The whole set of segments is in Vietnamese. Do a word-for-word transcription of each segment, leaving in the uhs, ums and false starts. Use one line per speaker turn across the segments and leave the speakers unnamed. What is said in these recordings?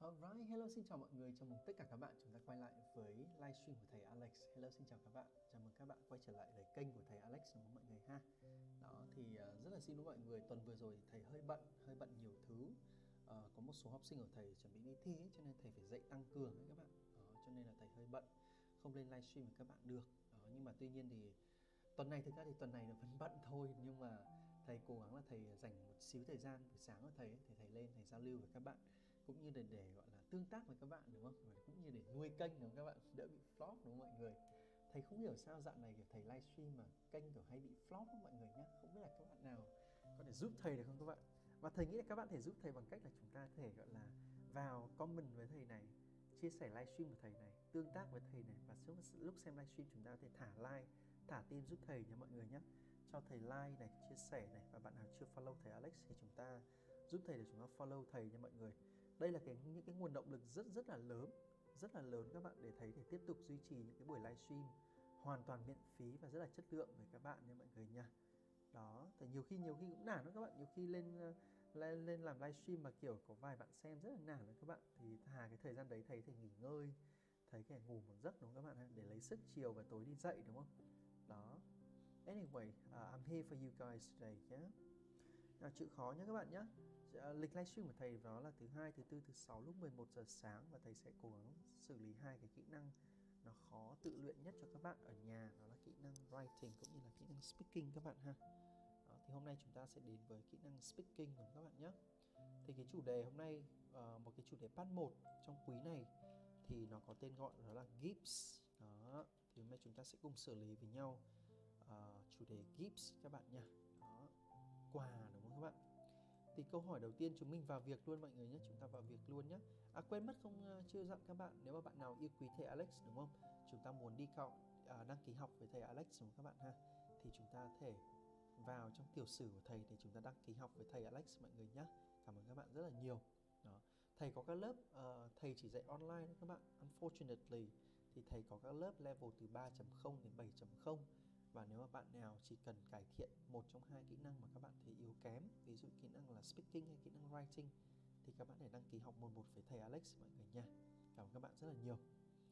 Alright, hello xin chào mọi người, chào mừng tất cả các bạn chúng ta quay lại với livestream của thầy Alex. Hello xin chào các bạn, chào mừng các bạn quay trở lại với kênh của thầy Alex đúng không mọi người ha. Đó thì uh, rất là xin lỗi mọi người, tuần vừa rồi thì thầy hơi bận, hơi bận nhiều thứ. Uh, có một số học sinh của thầy chuẩn bị đi thi ấy, cho nên thầy phải dạy tăng cường ấy các bạn. Đó, cho nên là thầy hơi bận, không lên livestream với các bạn được. Đó, nhưng mà tuy nhiên thì tuần này thực ra thì tuần này là vẫn bận thôi, nhưng mà thầy cố gắng là thầy dành một xíu thời gian buổi sáng của thầy ấy, thì thầy lên thầy giao lưu với các bạn, cũng như để, để gọi là tương tác với các bạn đúng không, và cũng như để nuôi kênh đúng không các bạn, đỡ bị flop đúng không mọi người. Thầy không hiểu sao dạo này kiểu thầy livestream mà kênh kiểu hay bị flop không mọi người nhá, không biết là các bạn nào có thể giúp thầy được không các bạn. Và thầy nghĩ là các bạn thể giúp thầy bằng cách là chúng ta thể gọi là vào comment với thầy này, chia sẻ livestream của thầy này, tương tác với thầy này, và lúc xem livestream chúng ta có thể thả like, thả tim giúp thầy nha mọi người nhé, cho thầy like này, chia sẻ này, và bạn nào chưa follow thầy Alex thì chúng ta giúp thầy để chúng ta follow thầy nha mọi người. Đây là cái những cái nguồn động lực rất rất là lớn, rất là lớn các bạn, để thầy thể tiếp tục duy trì những cái buổi livestream hoàn toàn miễn phí và rất là chất lượng với các bạn nha mọi người nha. Đó, thì nhiều khi nhiều khi cũng nản đó các bạn, nhiều khi lên lên lên làm livestream mà kiểu có vài bạn xem rất là nản đó các bạn, thì thà cái thời gian đấy thầy thầy nghỉ ngơi, thầy cái ngủ một giấc đúng không các bạn, để lấy sức chiều và tối đi dậy đúng không. Đó. Anyway, uh, I'm here for you guys today, yeah. Nào, chịu khó nhé các bạn nhé. Uh, lịch livestream của thầy đó là thứ hai, thứ tư, thứ sáu lúc mười một giờ sáng, và thầy sẽ cố gắng xử lý hai cái kỹ năng nó khó tự luyện nhất cho các bạn ở nhà, đó là kỹ năng writing cũng như là kỹ năng speaking các bạn ha. Đó, thì hôm nay chúng ta sẽ đến với kỹ năng speaking của các bạn nhé. Thì cái chủ đề hôm nay, uh, một cái chủ đề part một trong quý này thì nó có tên gọi đó là gifts. Đó, thì hôm nay chúng ta sẽ cùng xử lý với nhau uh, chủ đề gifts các bạn nha. Đó, quà đúng không các bạn. Thì câu hỏi đầu tiên chúng mình vào việc luôn mọi người nhé, chúng ta vào việc luôn nhé. À quên mất không uh, chưa dặn các bạn, nếu mà bạn nào yêu quý thầy Alex đúng không, chúng ta muốn đi cao, uh, đăng ký học với thầy Alex đúng không các bạn ha, thì chúng ta thể vào trong tiểu sử của thầy để chúng ta đăng ký học với thầy Alex mọi người nhé. Cảm ơn các bạn rất là nhiều. Đó. Thầy có các lớp, uh, thầy chỉ dạy online đó các bạn. Unfortunately thì thầy có các lớp level từ ba chấm không đến bảy chấm không. Và nếu mà bạn nào chỉ cần cải thiện một trong hai kỹ năng mà các bạn thấy yếu kém, ví dụ kỹ năng là speaking hay kỹ năng writing, thì các bạn hãy đăng ký học một một với thầy Alex mọi người nha. Cảm ơn các bạn rất là nhiều.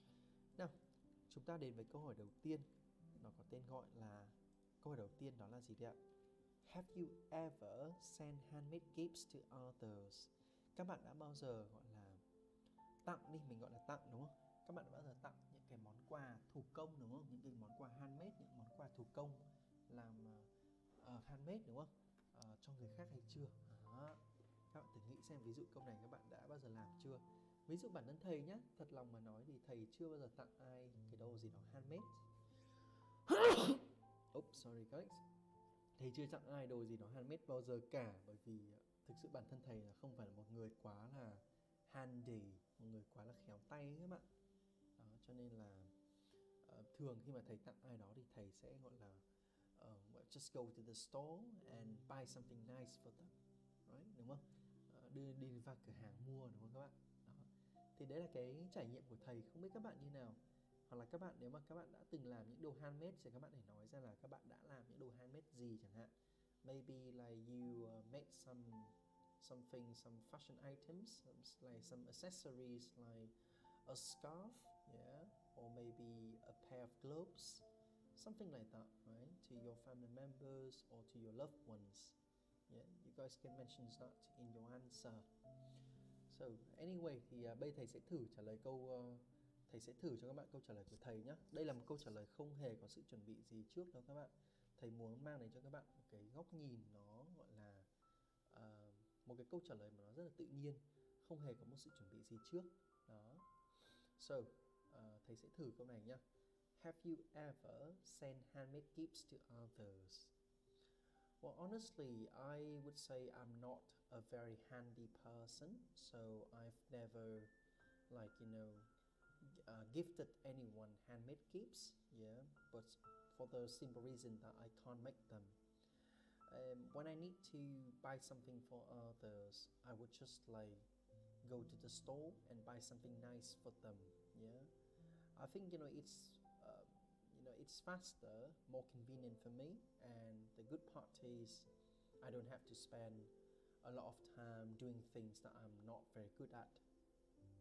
Nào, chúng ta đến với câu hỏi đầu tiên. Nó có tên gọi là, câu hỏi đầu tiên đó là gì đấy ạ? Have you ever sent handmade gifts to others? Các bạn đã bao giờ gọi là tặng đi, mình gọi là tặng đúng không? Các bạn đã bao giờ tặng những cái món quà thủ công đúng không? Những cái món quà handmade, những món quà thủ công làm uh, handmade đúng không? Uh, cho người khác hay chưa? Đó. Các bạn thử nghĩ xem, ví dụ câu này các bạn đã bao giờ làm chưa? Ví dụ bản thân thầy nhá, thật lòng mà nói thì thầy chưa bao giờ tặng ai cái đồ gì đó handmade. Oops, sorry guys. Thầy chưa tặng ai đồ gì đó handmade bao giờ cả, bởi vì thực sự bản thân thầy là không phải là một người quá là handy, một người quá là khéo tay ấy các bạn. Đó, cho nên là uh, thường khi mà thầy tặng ai đó thì thầy sẽ gọi là uh, just go to the store and buy something nice for them, right? Đúng không? Uh, đưa đi vào cửa hàng mua đúng không các bạn? Đó. Thì đấy là cái trải nghiệm của thầy, không biết các bạn như nào. Hoặc là các bạn, nếu mà các bạn đã từng làm những đồ handmade thì các bạn hãy nói ra là các bạn đã làm những đồ handmade gì chẳng hạn. Maybe like you uh, made some something, some fashion items, some, like some accessories like a scarf, yeah, or maybe a pair of gloves, something like that, right? To your family members or to your loved ones. Yeah, you guys can mention that in your answer. So anyway thì uh, bây thầy sẽ thử trả lời câu uh, thầy sẽ thử cho các bạn câu trả lời của thầy nhé. Đây là một câu trả lời không hề có sự chuẩn bị gì trước đâu các bạn. Thầy muốn mang đến cho các bạn một cái góc nhìn nó gọi là uh, một cái câu trả lời mà nó rất là tự nhiên, không hề có một sự chuẩn bị gì trước. Đó. So, uh, thầy sẽ thử câu này nhé. Have you ever sent handmade gifts to others? Well, honestly, I would say I'm not a very handy person, so I've never, like, you know, uh, gifted anyone handmade gifts, yeah, but for the simple reason that I can't make them. Um, when I need to buy something for others, I would just like go to the store and buy something nice for them, yeah. I think, you know, it's uh, you know, it's faster, more convenient for me, and the good part is I don't have to spend a lot of time doing things that I'm not very good at.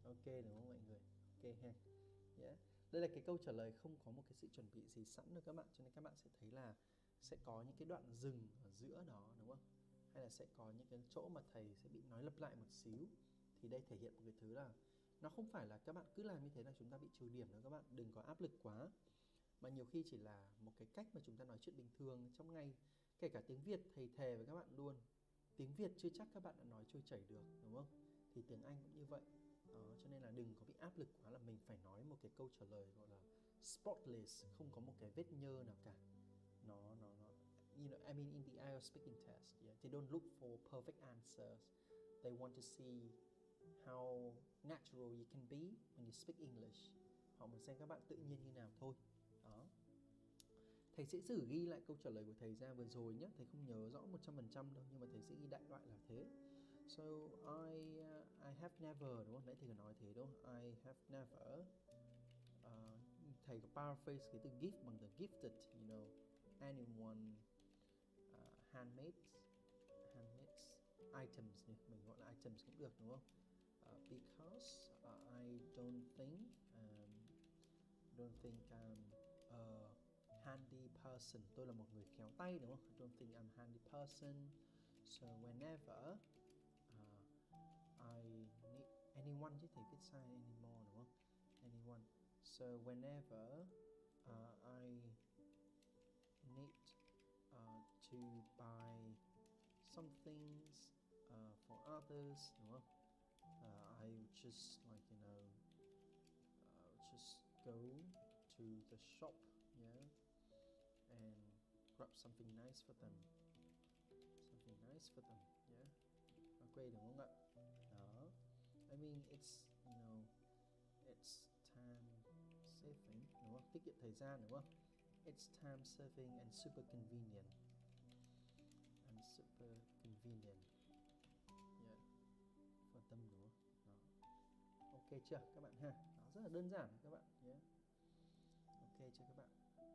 Ok đúng không mọi người? Ok ha. Yeah. Đây là cái câu trả lời không có một cái sự chuẩn bị gì sẵn đâu các bạn, cho nên các bạn sẽ thấy là sẽ có những cái đoạn dừng ở giữa đó đúng không? Hay là sẽ có những cái chỗ mà thầy sẽ bị nói lặp lại một xíu. Thì đây thể hiện một cái thứ là nó không phải là các bạn cứ làm như thế là chúng ta bị trừ điểm đâu các bạn, đừng có áp lực quá. Mà nhiều khi chỉ là một cái cách mà chúng ta nói chuyện bình thường trong ngày. Kể cả tiếng Việt thầy thề với các bạn luôn, tiếng Việt chưa chắc các bạn đã nói trôi chảy được đúng không? Thì tiếng Anh cũng như vậy. Đó, cho nên là đừng có bị áp lực quá là mình phải nói một cái câu trả lời gọi là spotless, không có một cái vết nhơ nào cả. Nó nó nó you know, I mean in the I E L T S speaking test, yeah, they don't look for perfect answers. They want to see how natural you can be when you speak English. Họ muốn xem các bạn tự nhiên như nào thôi. Đó. Thầy sẽ thử ghi lại câu trả lời của thầy ra vừa rồi nhé. Thầy không nhớ rõ một trăm phần trăm đâu, nhưng mà thầy sẽ ghi đại loại là thế. So I uh, I have never, đúng không? Nãy thầy có nói thế đúng không? I have never. Uh, thầy có paraphrase cái từ gift bằng từ gifted, you know, anyone uh, handmade handmade items này, mình gọi là items cũng được đúng không? Uh, because uh, I don't think um, don't think I'm a handy person. Tôi là một người khéo tay đúng không? I don't think I'm a handy person. So whenever uh, I need anyone, chứ thầy viết sai anymore đúng không? Anyone. So whenever uh, I need uh, to buy some things uh, for others đúng không? Uh, I just like you know uh, just go to the shop, yeah, and grab something nice for them, something nice for them, yeah. Ok đúng không ạ? Đó. I mean it's you know it's time saving đúng không? Tiết kiệm thời gian đúng không? It's time saving and super convenient. And super convenient. Yeah. For them đúng không? Đó. Ok chưa các bạn ha? Đó, rất là đơn giản các bạn nhé. Yeah. Ok chưa các bạn?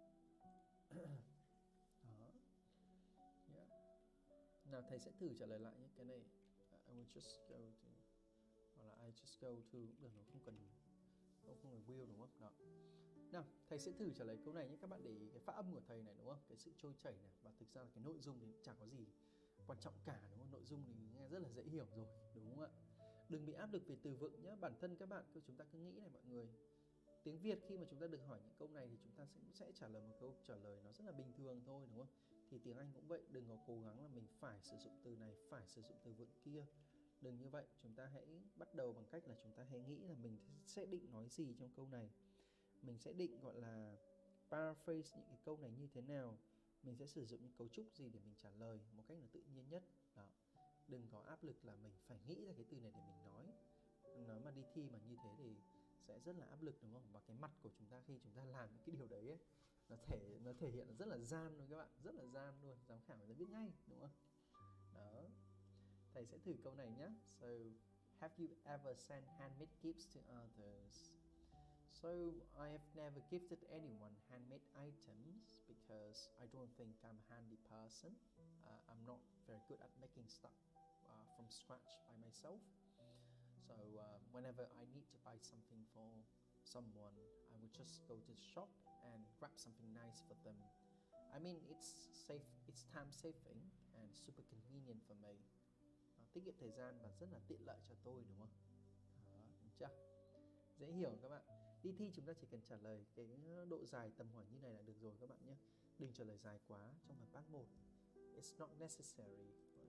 Đó. Yeah. Nào thầy sẽ thử trả lời lại nhé. Cái này I will just go to, hoặc là I just go to cũng được, nó không cần không không phải will đúng không? Đó. Nào thầy sẽ thử trả lời câu này nhé. Các bạn để ý cái phát âm của thầy này đúng không? Cái sự trôi chảy này, và thực ra là cái nội dung thì chẳng có gì quan trọng cả đúng không? Nội dung thì nghe rất là dễ hiểu rồi đúng không ạ? Đừng bị áp lực về từ vựng nhé. Bản thân các bạn chúng ta cứ nghĩ này mọi người, tiếng Việt khi mà chúng ta được hỏi những câu này thì chúng ta sẽ, sẽ trả lời một câu trả lời nó rất là bình thường thôi đúng không? Thì tiếng Anh cũng vậy, đừng có cố gắng là mình phải sử dụng từ này, phải sử dụng từ vựng kia. Đừng như vậy, chúng ta hãy bắt đầu bằng cách là chúng ta hãy nghĩ là mình sẽ định nói gì trong câu này. Mình sẽ định gọi là paraphrase những cái câu này như thế nào. Mình sẽ sử dụng những cấu trúc gì để mình trả lời một cách là tự nhiên nhất. Đó. Đừng có áp lực là mình phải nghĩ ra cái từ này để mình nói. Nếu mà đi thi mà như thế thì sẽ rất là áp lực đúng không? Và cái mặt của chúng ta khi chúng ta làm những cái điều đấy ấy, nó thể nó thể hiện rất là gian luôn các bạn, rất là gian luôn, giám khảo người ta biết ngay đúng không? Đó. Thầy sẽ thử câu này nhé. So, have you ever sent handmade gifts to others? So, I have never gifted anyone handmade items because I don't think I'm a handy person. Uh, I'm not very good at making stuff uh, from scratch by myself. So uh, whenever I need to buy something for someone, I would just go to the shop and grab something nice for them. I mean, it's safe, it's time saving and super convenient for me. Nó tiết kiệm thời gian và rất là tiện lợi cho tôi đúng không? Đó, đúng chưa? Dễ hiểu các bạn. Đi thi chúng ta chỉ cần trả lời cái độ dài tầm hỏi như này là được rồi các bạn nhé. Đừng trả lời dài quá trong phần part một. It's not necessary.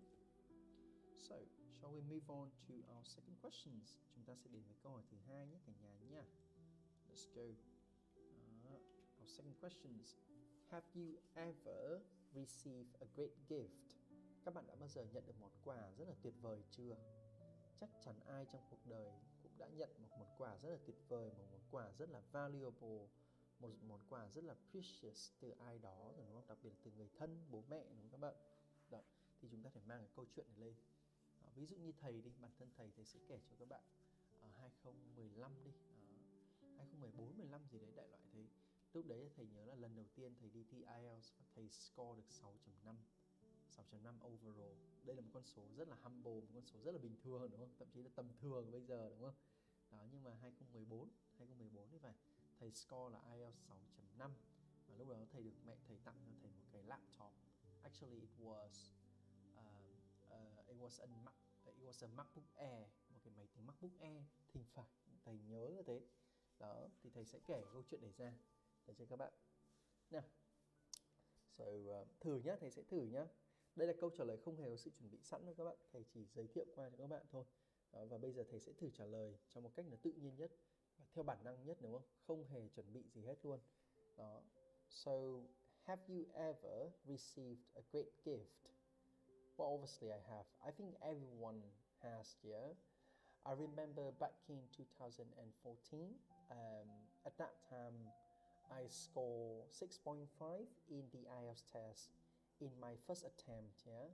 So, shall we move on to our second questions? Chúng ta sẽ đến với câu hỏi thứ hai nhé cả nhà nhé. Let's go. Uh, our second questions. Have you ever received a great gift? Các bạn đã bao giờ nhận được món quà rất là tuyệt vời chưa? Chắc chắn ai trong cuộc đời cũng đã nhận một món quà rất là tuyệt vời, một món quà rất là valuable, một món quà rất là precious từ ai đó rồi đúng không? Đặc biệt là từ người thân, bố mẹ đúng không các bạn? Đó. Thì chúng ta phải mang cái câu chuyện này lên. À, ví dụ như thầy đi, bản thân thầy thầy sẽ kể cho các bạn ở uh, hai không một năm đi, uh, hai không một bốn mười lăm gì đấy đại loại thế. Lúc đấy thầy nhớ là lần đầu tiên thầy đi thi I E L T S và thầy score được sáu chấm năm, sáu chấm năm overall. Đây là một con số rất là humble, một con số rất là bình thường đúng không? Thậm chí là tầm thường bây giờ đúng không? Đó, nhưng mà hai không một bốn thì phải, thầy score là i e l t s sáu chấm năm và lúc đó thầy được mẹ thầy tặng cho thầy một cái laptop. Actually it was uh, uh, it was a Mac, it was a MacBook Air, một cái máy tính MacBook Air thì phải, thầy nhớ như thế. Đó, thì thầy sẽ kể câu chuyện này ra để cho các bạn. Nào, so, uh, thử nhá, thầy sẽ thử nhá. Đây là câu trả lời không hề có sự chuẩn bị sẵn đâu các bạn, thầy chỉ giới thiệu qua cho các bạn thôi. Đó, và bây giờ thầy sẽ thử trả lời trong một cách là tự nhiên nhất và theo bản năng nhất, đúng không? Không hề chuẩn bị gì hết luôn. Đó. So, have you ever received a great gift? Well, obviously I have. I think everyone has, yeah. I remember back in two thousand fourteen, um, at that time I scored six point five in the I E L T S test in my first attempt, yeah.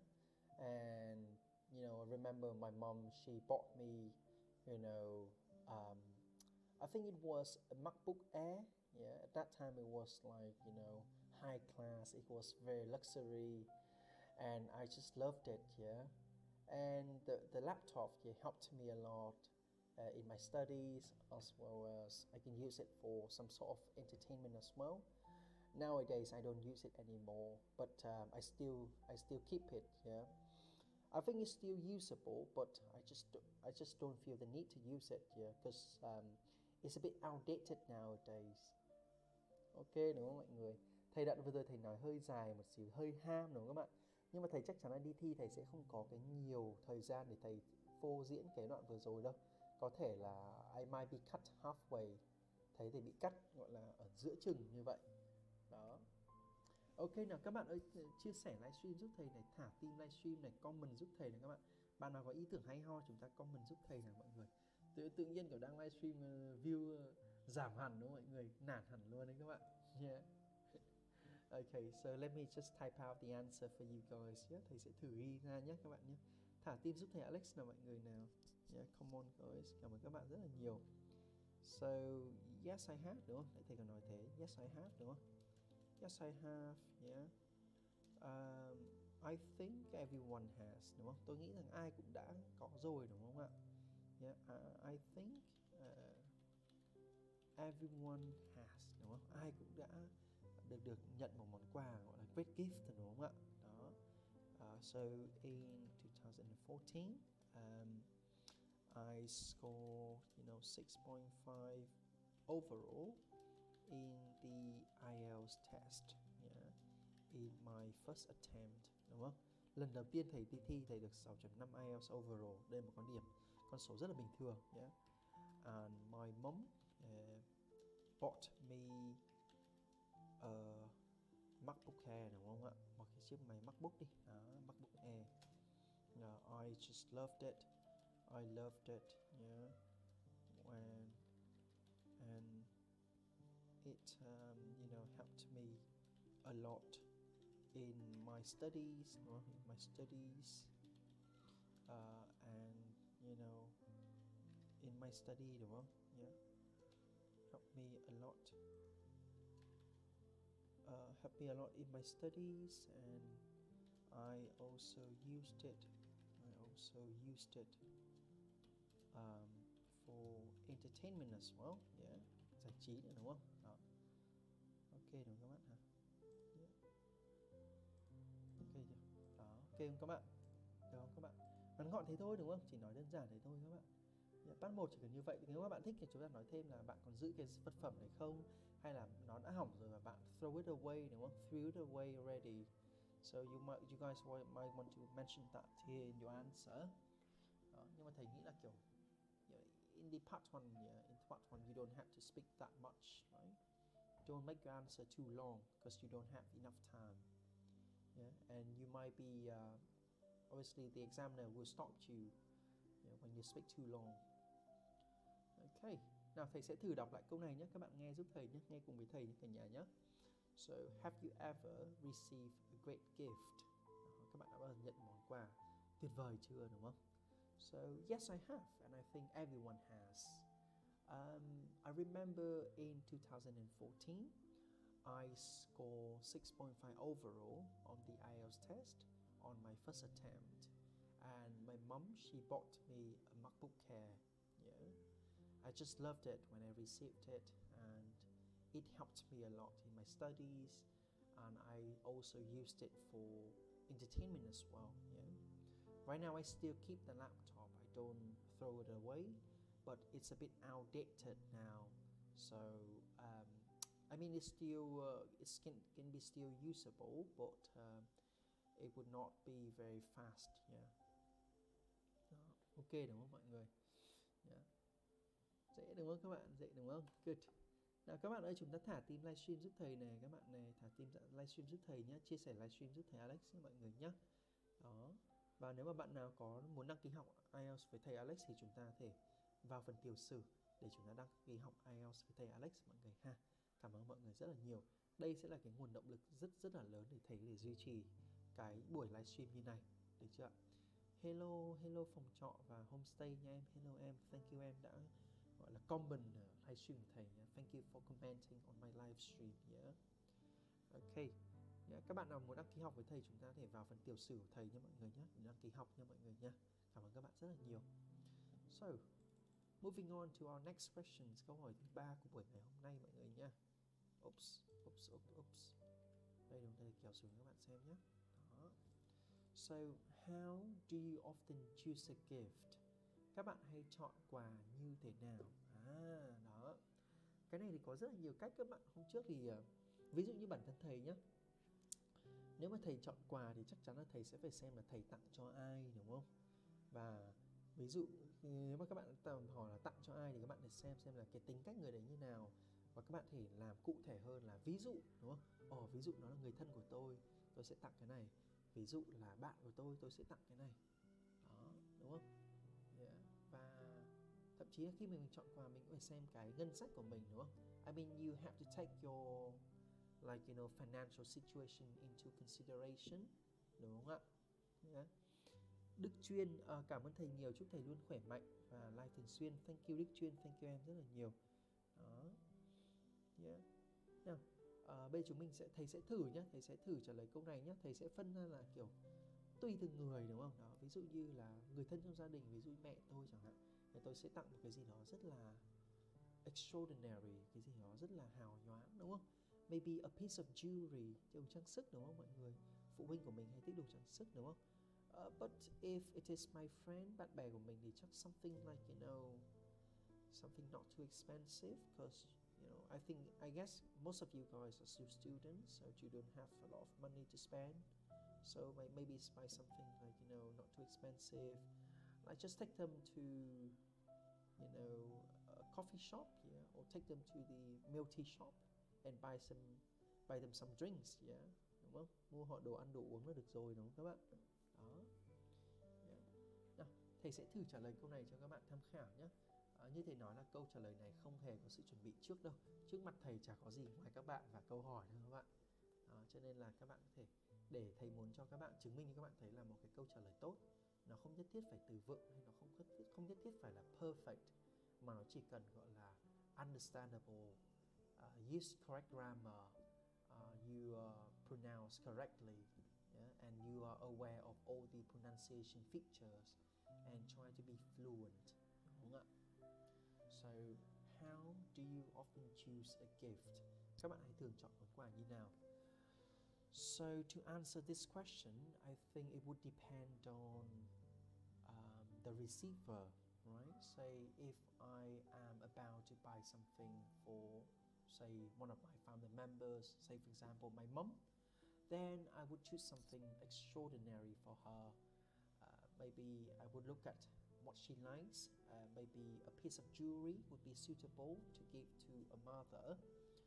And you know, I remember my mom, she bought me, you know, um, I think it was a MacBook Air, yeah. At that time it was like, you know, high class, it was very luxury, and I just loved it, yeah. And the, the laptop, yeah, helped me a lot uh, in my studies, as well as I can use it for some sort of entertainment as well. Nowadays I don't use it anymore, but um, I still I still keep it, yeah. I think it's still usable, but I just I just don't feel the need to use it, yeah, because um, it's a bit outdated nowadays. Ok, đúng không mọi người? Thầy đoạn vừa rồi thầy nói hơi dài một xíu, hơi ham đúng không các bạn? Nhưng mà thầy chắc chắn là đi thi thầy sẽ không có cái nhiều thời gian để thầy phô diễn cái đoạn vừa rồi đâu. Có thể là I might be cut halfway. Thầy thì bị cắt gọi là ở giữa chừng như vậy. Đó. Ok nào các bạn ơi, chia sẻ livestream giúp thầy này, thả tim livestream này, comment giúp thầy này các bạn. Bạn nào có ý tưởng hay ho chúng ta comment giúp thầy nào mọi người. Tự, tự nhiên kiểu đang livestream uh, view uh, giảm hẳn đúng không mọi người, nản hẳn luôn đấy các bạn. Yeah. Okay, so let me just type out the answer for you guys. Yeah, thầy sẽ thử ghi ra nhé các bạn nhé. Thả tim giúp thầy Alex nào mọi người nào. Yeah, come on guys. Cảm ơn các bạn rất là nhiều. So, yes I have đúng không? Thầy còn nói thế. Yes I have đúng không? Yes I have, yeah. Um, I think everyone has, đúng không? Tôi nghĩ rằng ai cũng đã có rồi đúng không ạ? Yeah, uh, I think uh, everyone has, đúng không? Ai cũng đã được được nhận một món quà gọi là great gift đúng không ạ? Đó. Uh, so in twenty fourteen, um, I scored, you know, six point five overall in the I E L T S test, yeah, in my first attempt, đúng không? Lần đầu tiên thầy đi thi thầy được sáu chấm năm I E L T S overall, đây là một con điểm, con số rất là bình thường, yeah. And my mom uh, bought me a MacBook Air, đúng không ạ? Một cái chiếc máy MacBook đi, đó, MacBook Air. Uh, I just loved it, I loved it, yeah. And and it um, you know, helped me a lot in my studies, uh, in my studies, uh, and you know, in my study, đúng không? Yeah, helped me a lot. Uh, helped me a lot in my studies, and I also used it. I also used it um, for entertainment as well. Yeah, giải trí nữa đúng không? Đó. Ok đúng không các bạn hả? Yeah. Ok chưa? Đó, ok không các bạn? Được không các bạn? Ngắn gọn thế thôi đúng không? Chỉ nói đơn giản thế thôi các bạn. Yeah, part một chỉ cần như vậy. Nếu các bạn thích thì chúng ta nói thêm là bạn còn giữ cái vật phẩm này không? Hay là nó đã hỏng rồi và bạn throw it away đúng không? Threw it away already. So you might, you guys might want to mention that here in your answer. Đó, nhưng mà thầy nghĩ là kiểu in the part one, yeah, in part one you don't have to speak that much, right? Don't make your answer too long because you don't have enough time. Yeah, and you might be uh, obviously the examiner will stop you, you know, when you speak too long. Okay, nào thầy sẽ thử đọc lại câu này nhé, các bạn nghe giúp thầy nhé, nghe cùng với thầy nhé cả nhà nhé. So, have you ever received a great gift? Đó, các bạn đã bao giờ nhận món quà tuyệt vời chưa, đúng không? So, yes I have, and I think everyone has. Um, I remember in two thousand fourteen, I scored six point five overall on the I E L T S test on my first attempt, and my mom, she bought me a MacBook Air. Yeah, I just loved it when I received it, and it helped me a lot in my studies, and I also used it for entertainment as well. Yeah. Right now I still keep the laptop. I don't throw it away, but it's a bit outdated now. So um, I mean, it's still uh, it can can be still usable, but uh, it would not be very fast. Yeah. Đó. Ok đúng không mọi người? Yeah. Dễ đúng không các bạn? Dễ đúng không? Good. Nào các bạn ơi, chúng ta thả tim livestream giúp thầy này, các bạn này, thả tim livestream giúp thầy nhé, chia sẻ livestream giúp thầy Alex với mọi người nhé. Đó. Và nếu mà bạn nào có muốn đăng ký học ai eo với thầy Alex thì chúng ta có thể vào phần tiểu sử để chúng ta đăng ký học ai eo với thầy Alex mọi người ha. Cảm ơn mọi người rất là nhiều. Đây sẽ là cái nguồn động lực rất rất là lớn để thầy có thể duy trì cái buổi livestream như này, được chưa ạ? Hello, hello phòng trọ và homestay nha em. Hello em, thank you em đã gọi là comment uh, livestream của thầy nha. Thank you for commenting on my livestream. Yeah. Ok. Yeah. Các bạn nào muốn đăng ký học với thầy chúng ta có thể vào phần tiểu sử của thầy nha mọi người nhé. Đăng ký học nha mọi người nha. Cảm ơn các bạn rất là nhiều. So, moving on to our next questions. Câu hỏi thứ ba của buổi ngày hôm nay mọi người nha. Oops, oops, oops, oops. Đây đồng đây kéo xuống các bạn xem nhé. Đó. So, how do you often choose a gift? Các bạn hay chọn quà như thế nào? À, đó. Cái này thì có rất là nhiều cách các bạn. Hôm trước thì, uh, ví dụ như bản thân thầy nhé. Nếu mà thầy chọn quà thì chắc chắn là thầy sẽ phải xem là thầy tặng cho ai, đúng không? Và ví dụ nếu mà các bạn tầm hỏi là tặng cho ai thì các bạn phải xem xem là cái tính cách người đấy như nào. Và các bạn thể làm cụ thể hơn là ví dụ, đúng không? Ồ, ví dụ nó là người thân của tôi, tôi sẽ tặng cái này. Ví dụ là bạn của tôi, tôi sẽ tặng cái này. Đó, đúng không? Yeah. Và thậm chí là khi mình chọn quà mình cũng phải xem cái ngân sách của mình, đúng không? I mean, you have to take your like you know financial situation into consideration, đúng không ạ? Yeah. Đức Chuyên, uh, cảm ơn thầy nhiều, chúc thầy luôn khỏe mạnh và live thường xuyên. Thank you Đức Chuyên, thank you em rất là nhiều. Đó. Yeah. Nào, uh, bây giờ chúng mình sẽ thầy sẽ thử nhá, thầy sẽ thử trả lời câu này nhá. Thầy sẽ phân ra là kiểu tùy từng người, đúng không? Đó, ví dụ như là người thân trong gia đình, ví dụ mẹ tôi chẳng hạn, thì tôi sẽ tặng một cái gì đó rất là extraordinary, cái gì đó rất là hào nhoáng, đúng không? Maybe a piece of jewelry, đồ trang sức, đúng không mọi người? Phụ huynh của mình hay thích đồ trang sức, đúng không? Uh, but if it is my friend, bạn bè của mình thì chắc something like, you know, something not too expensive, because you know, I think, I guess most of you guys are still students, so you don't have a lot of money to spend. So maybe it's buy something like, you know, not too expensive. Like just take them to, you know, a coffee shop, yeah, or take them to the milk tea shop and buy some, buy them some drinks, yeah, đúng không? Mua họ đồ ăn đồ uống là được rồi, đúng không các bạn? Đó. Yeah. Nào, thầy sẽ thử trả lời câu này cho các bạn tham khảo nhé. À, như thầy nói là câu trả lời này không hề có sự chuẩn bị trước đâu. Trước mặt thầy chả có gì ngoài các bạn và câu hỏi đâu các bạn. Đó, cho nên là các bạn có thể để thầy muốn cho các bạn chứng minh cho các bạn thấy là một cái câu trả lời tốt. Nó không nhất thiết phải từ vựng hay nó không nhất thiết, không nhất thiết phải là perfect, mà nó chỉ cần gọi là understandable, uh, use correct grammar, uh, you uh, pronounce correctly, yeah? And you are aware of all the pronunciation features and try to be fluent, đúng không ạ? So, how do you often choose a gift? Các bạn hãy thường chọn món quà như nào? So, to answer this question, I think it would depend on um, the receiver, right? Say if I am about to buy something for, say, one of my family members, say for example my mom, then I would choose something extraordinary for her. Uh, maybe I would look at what she likes. Uh, maybe a piece of jewelry would be suitable to give to a mother.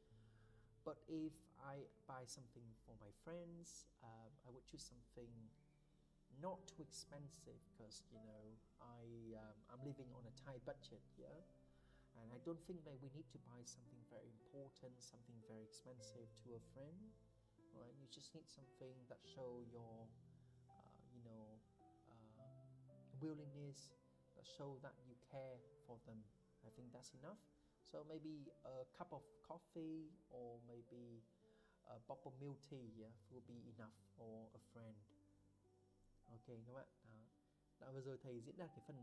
But if I buy something for my friends, uh, I would choose something not too expensive, because you know I um, I'm living on a tight budget, yeah, and I don't think that we need to buy something very important, something very expensive to a friend, right? You just need something that show your, uh, you know, uh, willingness, that show that you care for them. I think that's enough. So maybe a cup of coffee or maybe a bottle of milk tea, yeah, will be enough for a friend. Ok các bạn, đó. Đã vừa rồi thầy diễn đạt cái phần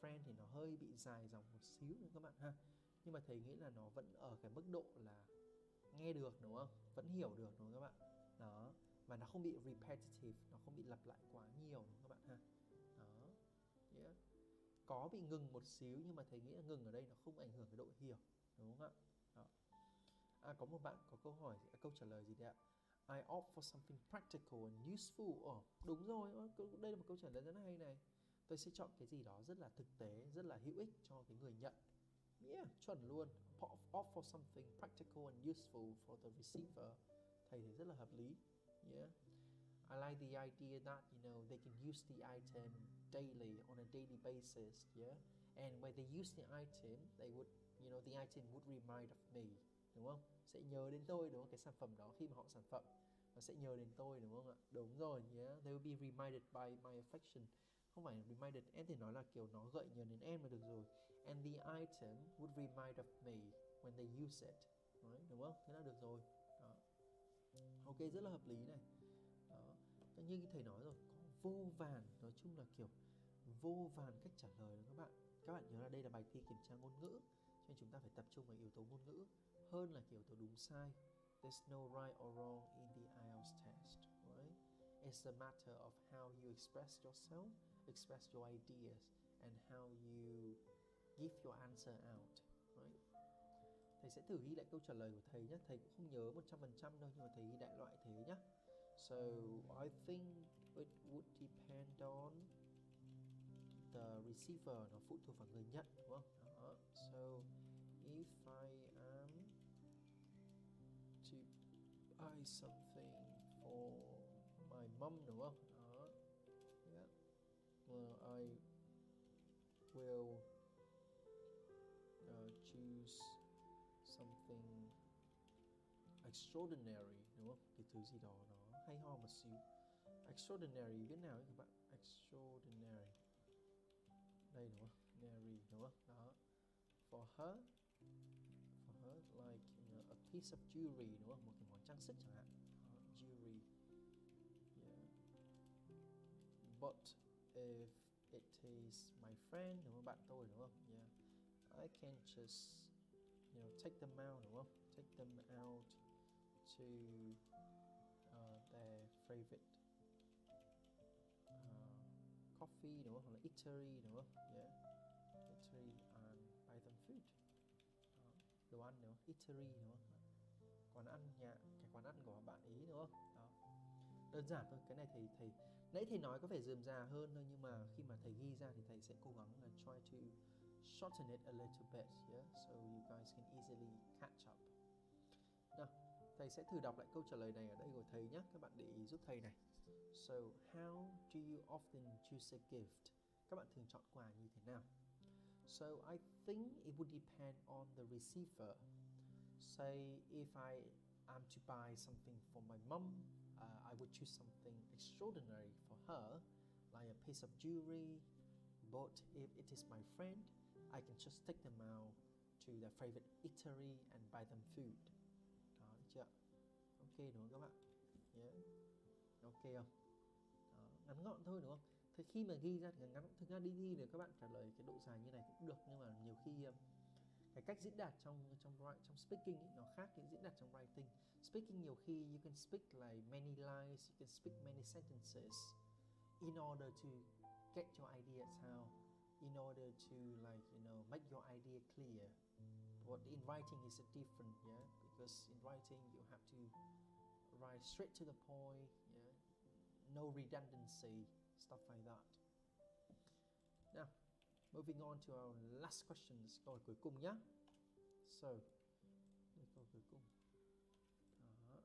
friend thì nó hơi bị dài dòng một xíu nữa các bạn ha. Nhưng mà thầy nghĩ là nó vẫn ở cái mức độ là nghe được đúng không? Vẫn hiểu được đúng không các bạn? Đó, và nó không bị repetitive, nó không bị lặp lại quá nhiều đúng không các bạn ha? Đó, yeah. Có bị ngừng một xíu nhưng mà thầy nghĩ là ngừng ở đây nó không ảnh hưởng cái độ hiểu đúng không ạ? Đó. À, có một bạn có câu hỏi, câu trả lời gì đấy ạ? I opt for something practical and useful. Ồ, oh, đúng rồi, đây là một câu trả lời rất là hay này. Tôi sẽ chọn cái gì đó rất là thực tế, rất là hữu ích cho cái người nhận. Yeah, chuẩn luôn. Opt for something practical and useful for the receiver. Thầy thấy rất là hợp lý. Yeah. I like the idea that, you know, they can use the item daily on a daily basis, yeah. And when they use the item, they would, you know, the item would remind of me, đúng không? Sẽ nhớ đến tôi đúng không? Cái sản phẩm đó khi mà họ sản phẩm nó sẽ nhớ đến tôi đúng không ạ? Đúng rồi, yeah. They will be reminded by my affection. Không phải reminded, em thì nói là kiểu nó gợi nhớ đến em là được rồi. And the item would remind of me when they use it, right? Đúng không? Thế là được rồi. Đó. Ok, rất là hợp lý này. Đó. Như thầy nói rồi, có vô vàn, nói chung là kiểu vô vàn cách trả lời đó các bạn. Các bạn nhớ là đây là bài thi kiểm tra ngôn ngữ, cho nên chúng ta phải tập trung vào yếu tố ngôn ngữ hơn là kiểu yếu tố đúng sai. There's no right or wrong in the I E L T S test, right? It's a matter of how you express yourself, express your ideas, and how you give your answer out, right? Thầy sẽ thử ghi lại câu trả lời của thầy nhé. Thầy cũng không nhớ một trăm phần trăm đâu, nhưng mà thầy ghi đại loại thế nhé. So I think it would depend on the receiver, nó phụ thuộc vào người nhận đúng không? Đó. So if I am to buy something for my mom đúng không? Đó. Yeah. Well, I will uh, choose something extraordinary đúng không? Cái thứ gì đó nó hay ho một xíu. Extraordinary biết nào ấy các bạn? Extraordinary. Đây đúng không? Nary đúng không? Đó. For her, for her like, you know, a piece of jewelry đúng không? Một cái món trang sức chẳng hạn. Đó, jewelry. Yeah. But if it is my friend đúng không? Bạn tôi đúng không? Yeah. I can just, you know, take them out đúng không? Take them out to uh, their favorite uh, coffee đúng không? Hoặc là eatery đúng không? Yeah. Eatery and buy them food. Đó. Đồ ăn đúng không? Eatery đúng không? Quán ăn nhà, cái quán ăn của bạn ý đúng không? Đó. Đơn giản thôi, cái này thầy thầy nãy thầy nói có vẻ rườm rà hơn thôi, nhưng mà khi mà thầy ghi ra thì thầy sẽ cố gắng là try to shorten it a little bit, yeah, so you guys can easily catch up. Nào, thầy sẽ thử đọc lại câu trả lời này ở đây của thầy nhé, các bạn để ý giúp thầy này. So, how do you often choose a gift? Các bạn thường chọn quà như thế nào? So, I think it would depend on the receiver. Say, if I am to buy something for my mom, uh, I would choose something extraordinary for her, like a piece of jewelry. But if it is my friend, I can just take them out to their favorite eatery and buy them food. Đó, được chưa? Ok đúng không các bạn? Yeah. Ok không? Đó, ngắn gọn thôi đúng không? Thế khi mà ghi ra thì ngắn, thực ra đi thi thì các bạn trả lời cái độ dài như này cũng được, nhưng mà nhiều khi cái cách diễn đạt trong trong trong speaking ấy, nó khác cái diễn đạt trong writing. Speaking nhiều khi you can speak like many lines, you can speak many sentences in order to get your ideas out, in order to, like, you know, make your idea clear. But in writing is different, yeah, because in writing you have to write straight to the point, yeah, no redundancy, stuff like that. Now, moving on to our last questions, câu hỏi cuối cùng nhé. So, đây câu cuối cùng. Đó.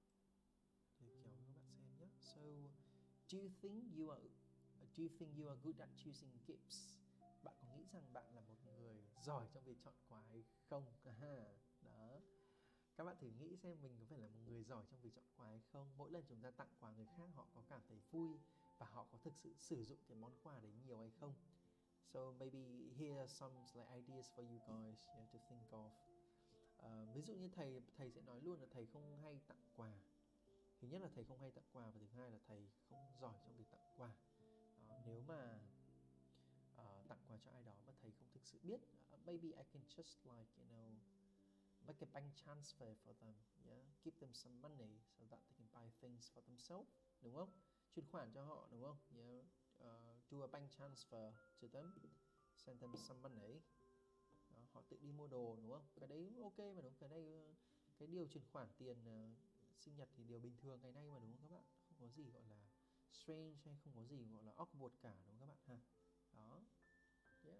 Để kéo các bạn xem nhé. So, do you think you are do you think you are good at choosing gifts? Bạn có nghĩ rằng bạn là một người giỏi trong việc chọn quà hay không? Đó. Các bạn thử nghĩ xem mình có phải là một người giỏi trong việc chọn quà hay không? Mỗi lần chúng ta tặng quà người khác, họ có cảm thấy vui và họ có thực sự sử dụng cái món quà đấy nhiều hay không? So maybe here are some like ideas for you guys, yeah, to think of. Uh, ví dụ như thầy thầy sẽ nói luôn là thầy không hay tặng quà. Thứ nhất là thầy không hay tặng quà, và thứ hai là thầy không giỏi trong việc tặng quà. Đó, nếu mà uh, tặng quà cho ai đó mà thầy không thực sự biết. Uh, maybe I can just like, you know, make a bank transfer for them, yeah, give them some money so that they can buy things for themselves, đúng không? Chuyển khoản cho họ, đúng không? Yeah, uh, do a bank transfer to them, send them some money. Đó, họ tự đi mua đồ, đúng không? Cái đấy ok mà, đúng. Cái này cái điều chuyển khoản tiền uh, sinh nhật thì điều bình thường ngày nay mà, đúng không các bạn? Không có gì gọi là strange hay không có gì gọi là awkward cả, đúng không các bạn ha? Đó, yeah.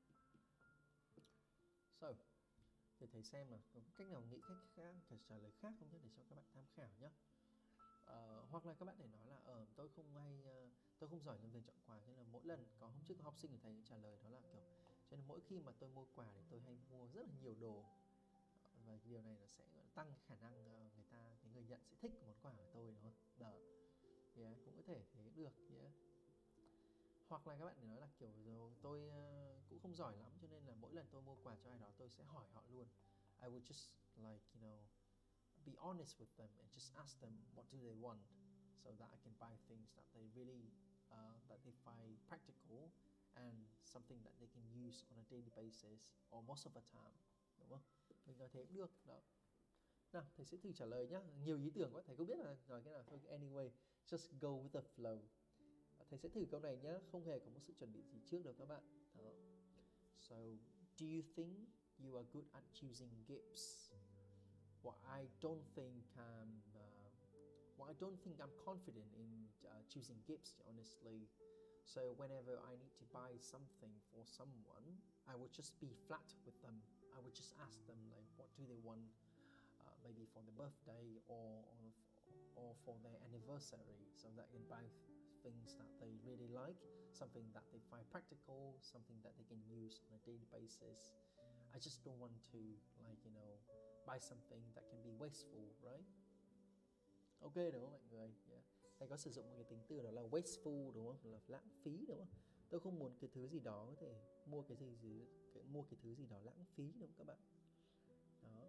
So, để thầy xem là có cách nào nghĩ cách khác, trả lời khác không nhé, để cho các bạn tham khảo nhé. Uh, hoặc là các bạn để nói là ờ uh, tôi không hay uh, tôi không giỏi trong việc chọn quà, cho nên là mỗi lần có hôm trước có học sinh của thầy trả lời đó là kiểu, cho nên mỗi khi mà tôi mua quà thì tôi hay mua rất là nhiều đồ, và điều này nó sẽ tăng khả năng uh, người ta, cái người nhận sẽ thích món quà của tôi, đúng không? Đó, yeah, cũng có thể thế được, yeah. Hoặc là các bạn để nói là kiểu rồi tôi uh, cũng không giỏi lắm, cho nên là mỗi lần tôi mua quà cho ai đó tôi sẽ hỏi họ luôn. I would just like, you know, be honest with them and just ask them what do they want, so that I can buy things that they really uh, that they find practical and something that they can use on a daily basis or most of the time, đúng không? Mình nói thế cũng được đó. Nào, thầy sẽ thử trả lời nhé. Nhiều ý tưởng quá, thầy không biết là nói cái nào thôi. Anyway, just go with the flow. Thầy sẽ thử câu này nhé, không hề có một sự chuẩn bị gì trước đâu các bạn. Đó. So, do you think you are good at choosing gifts? Well, I don't think I'm. Uh, well, I don't think I'm confident in uh, choosing gifts, honestly. So whenever I need to buy something for someone, I would just be flat with them. I would just ask them like, what do they want? Uh, maybe for their birthday or, or or for their anniversary, so that I can buy things that they really like, something that they find practical, something that they can use on a daily basis. I just don't want to, like, you know, buy something that can be wasteful, right? Ok, đúng không mọi người? Yeah. Thầy có sử dụng một cái tính từ đó là wasteful, đúng không? Là lãng phí, đúng không? Tôi không muốn cái thứ gì đó có thể mua cái gì gì cái, mua cái thứ gì đó lãng phí, đúng không các bạn? Đó.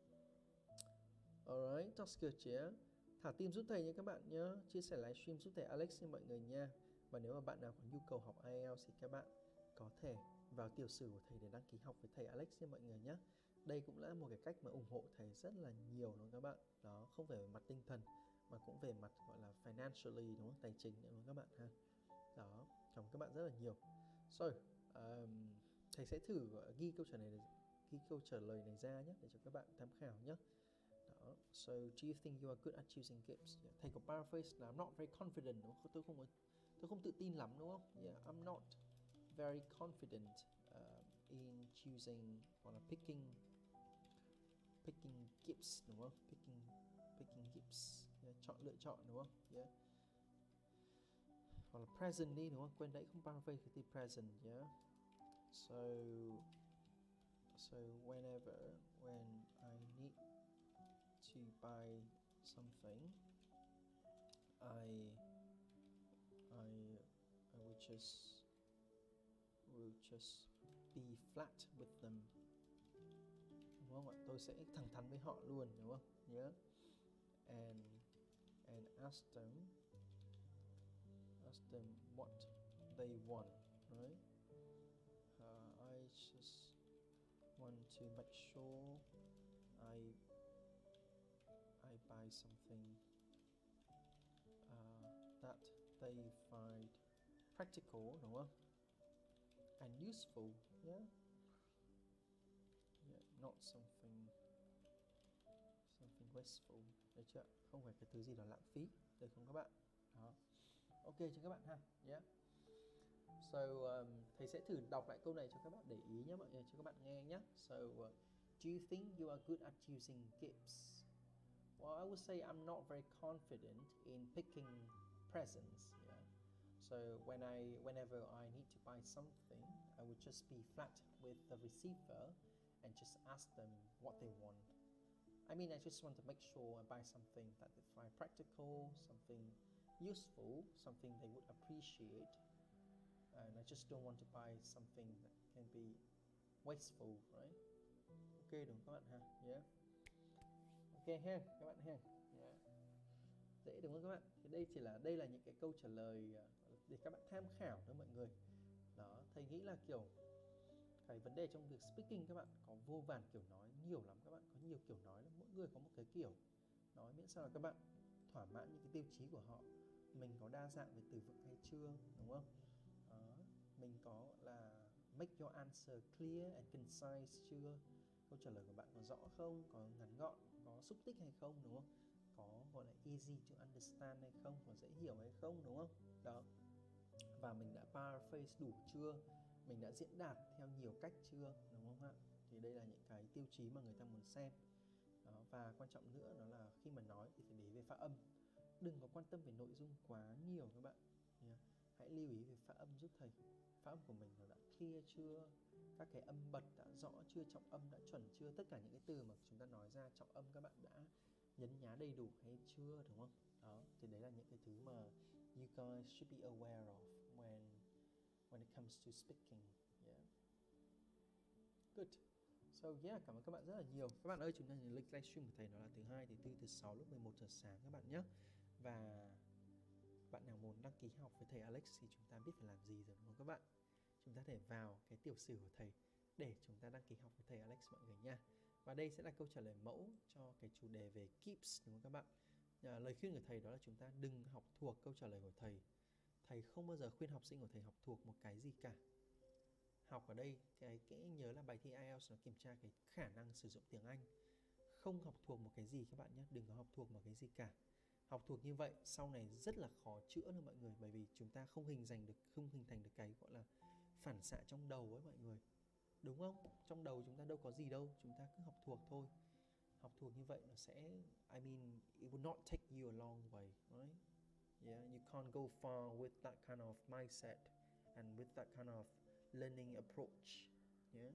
Alright, that's good, yeah. Thả tim giúp thầy nha các bạn nhé. Chia sẻ livestream giúp thầy Alex nha mọi người nha. Và nếu mà bạn nào có nhu cầu học ai eo thì các bạn có thể vào tiểu sử của thầy để đăng ký học với thầy Alex nha mọi người nhé. Đây cũng là một cái cách mà ủng hộ thầy rất là nhiều, đúng không các bạn? Đó, không phải về mặt tinh thần mà cũng về mặt gọi là financially, đúng không? Tài chính, đúng không các bạn ha? Đó, cảm ơn các bạn rất là nhiều. Rồi, um, thầy sẽ thử ghi câu trả lời này, ghi câu trả lời này ra nhé, để cho các bạn tham khảo nhé. Đó. So, do you think you are good at choosing gifts? Yeah. Thầy có paraphrase là I'm not very confident, đúng không? Tôi không, tôi không tự tin lắm, đúng không? Yeah, I'm not very confident uh, in choosing hoặc là picking picking gifts, đúng không? Picking picking gifts, yeah, chọn lựa chọn, đúng không? Yeah. Hoặc là present đi, đúng không? Quên đấy, không paraphrase cái từ present, yeah. So, so whenever when I need to buy something, I I I would just will just be flat with them, đúng không ạ? Tôi sẽ thẳng thắn với họ luôn, đúng không? Nhớ. Yeah. And and ask them ask them what they want, right? Uh, I just want to make sure I I buy something uh, that they find practical, đúng không? And useful, yeah. Yeah, not something something wasteful, được chưa? Không phải cái thứ gì đó lãng phí, được không các bạn? Đó. Ok cho các bạn ha, yeah. So um, thầy sẽ thử đọc lại câu này cho các bạn để ý nhé mọi người, cho các bạn nghe nhé. So uh, do you think you are good at choosing gifts? Well, I would say I'm not very confident in picking presents. Yeah. So when I, whenever I need to buy something, I would just be flat with the receiver and just ask them what they want. I mean, I just want to make sure I buy something that they find practical, something useful, something they would appreciate, and I just don't want to buy something that can be wasteful, right? Ok đúng các bạn ha, yeah. Ok ha, các bạn ha, yeah. Dễ đúng không các bạn? Thì đây chỉ là đây là những cái câu trả lời để các bạn tham khảo thôi mọi người. Đó, thầy nghĩ là kiểu cái vấn đề trong việc speaking các bạn có vô vàn kiểu nói nhiều lắm các bạn, có nhiều kiểu nói lắm, mỗi người có một cái kiểu nói, miễn sao là các bạn thỏa mãn những cái tiêu chí của họ. Mình có đa dạng về từ vựng hay chưa, đúng không? Đó, mình có là make your answer clear and concise chưa, câu trả lời của bạn có rõ không, có ngắn gọn, có xúc tích hay không, đúng không? Có gọi là easy to understand hay không, có dễ hiểu hay không, đúng không? Đó. Và mình đã paraphrase đủ chưa, mình đã diễn đạt theo nhiều cách chưa, đúng không ạ? Thì đây là những cái tiêu chí mà người ta muốn xem. Đó, và quan trọng nữa đó là khi mà nói thì phải để ý về phát âm. Đừng có quan tâm về nội dung quá nhiều các bạn. Yeah. Hãy lưu ý về phát âm giúp thầy. Phát âm của mình nó đã clear chưa, các cái âm bật đã rõ chưa, trọng âm đã chuẩn chưa, tất cả những cái từ mà chúng ta nói ra trọng âm các bạn đã nhấn nhá đầy đủ hay chưa, đúng không? Đó, thì đấy là những cái thứ mà you guys should be aware of when when it comes to speaking. Yeah. Good. So yeah, cảm ơn các bạn rất là nhiều. Các bạn ơi, chúng ta lịch livestream của thầy nó là thứ hai, thứ tư, thứ sáu lúc mười một giờ sáng các bạn nhé. Và bạn nào muốn đăng ký học với thầy Alex thì chúng ta biết phải làm gì rồi đúng không các bạn? Chúng ta thể vào cái tiểu sử của thầy để chúng ta đăng ký học với thầy Alex mọi người nha. Và đây sẽ là câu trả lời mẫu cho cái chủ đề về keeps đúng không các bạn? À, lời khuyên của thầy đó là chúng ta đừng học thuộc câu trả lời của thầy. Thầy không bao giờ khuyên học sinh của thầy học thuộc một cái gì cả. Học ở đây cái, cái nhớ là bài thi ai eo nó kiểm tra cái khả năng sử dụng tiếng Anh. Không học thuộc một cái gì các bạn nhé, đừng có học thuộc một cái gì cả. Học thuộc như vậy sau này rất là khó chữa nữa mọi người, bởi vì chúng ta không hình thành được không hình thành được cái gọi là phản xạ trong đầu ấy mọi người. Đúng không? Trong đầu chúng ta đâu có gì đâu, chúng ta cứ học thuộc thôi. Học thuộc như vậy nó sẽ I mean it will not take you a long way, right? Yeah, you can't go far with that kind of mindset and with that kind of learning approach. Yeah.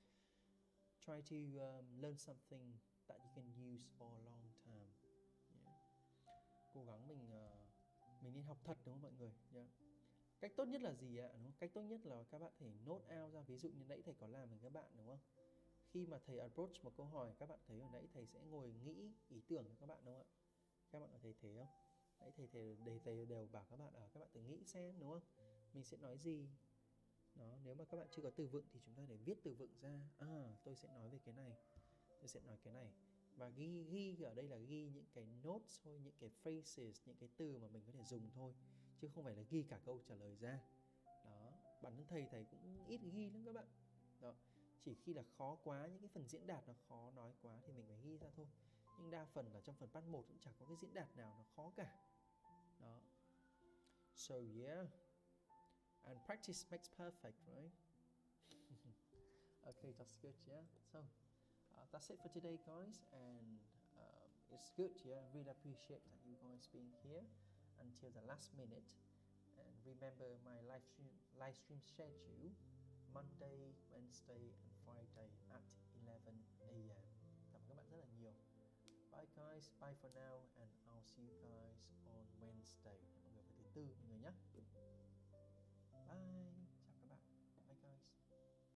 Try to um, learn something that you can use for a long time. Yeah. Cố gắng mình uh, mình nên học thật đúng không mọi người? Yeah. Cách tốt nhất là gì ạ? Đúng không? Cách tốt nhất là các bạn thể note out ra, ví dụ như nãy thầy có làm với các bạn đúng không? Khi mà thầy approach một câu hỏi, các bạn thấy hồi nãy thầy sẽ ngồi nghĩ ý tưởng cho các bạn đúng không ạ? Các bạn có thấy thế không? Nãy thầy, thầy, thầy, thầy đều bảo các bạn ở các bạn thử nghĩ xem đúng không? Mình sẽ nói gì? Đó, nếu mà các bạn chưa có từ vựng thì chúng ta để viết từ vựng ra. À, tôi sẽ nói về cái này, tôi sẽ nói cái này. Và ghi, ghi ở đây là ghi những cái notes thôi, những cái phrases, những cái từ mà mình có thể dùng thôi, chứ không phải là ghi cả câu trả lời ra. Đó, bản thân thầy thầy cũng ít ghi lắm các bạn. Đó, chỉ khi là khó quá, những cái phần diễn đạt nó khó nói quá thì mình phải ghi ra thôi. Nhưng đa phần là trong phần part một cũng chẳng có cái diễn đạt nào nó khó cả. Đó. So yeah. And practice makes perfect, right? Okay, that's good, yeah. So uh, that's it for today, guys. And uh, it's good, yeah. Really appreciate that you guys being here until the last minute. And remember my live stream, live stream schedule Monday, Wednesday and Friday at eleven a m Cảm ơn các bạn rất là nhiều. Bye guys, bye for now and I'll see you guys on Wednesday. Mọi người vào thứ tư mọi người nhé. Bye.